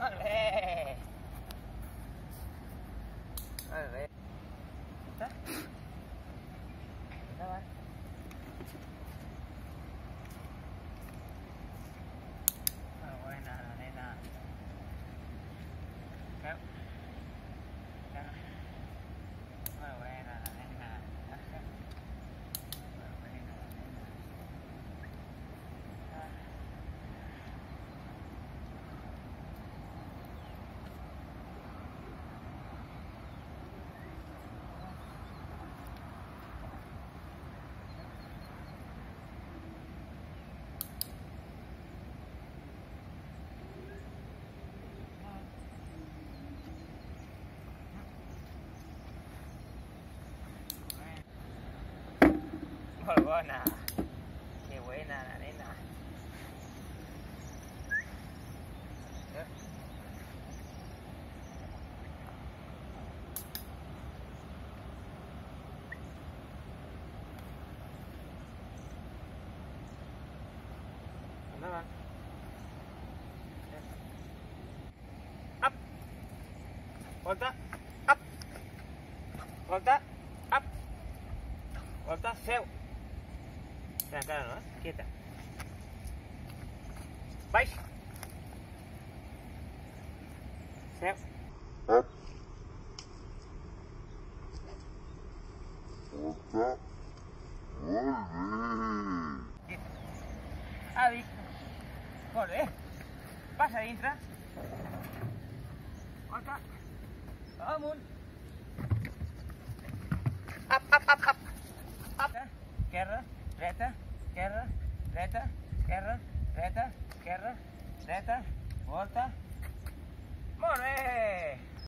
Molt bé. Molt bé. Està? Endavant. Molt buena, la nena. Seu. Seu. Molt buena, la nena. Molt buena, la nena. Molt bona. Qué buena la nena. Endavant. Up. Volta. Up. Volta. Up. Volta. Seu. Encara no, quieta. Baix. Seu. Up. Volta. Molt bé. Avi. Molt bé. Passa a dintre. Volta. Amunt. Up, up, up, up. Up. Esquerra, dreta, esquerra, dreta, esquerra, dreta, esquerra, dreta, volta,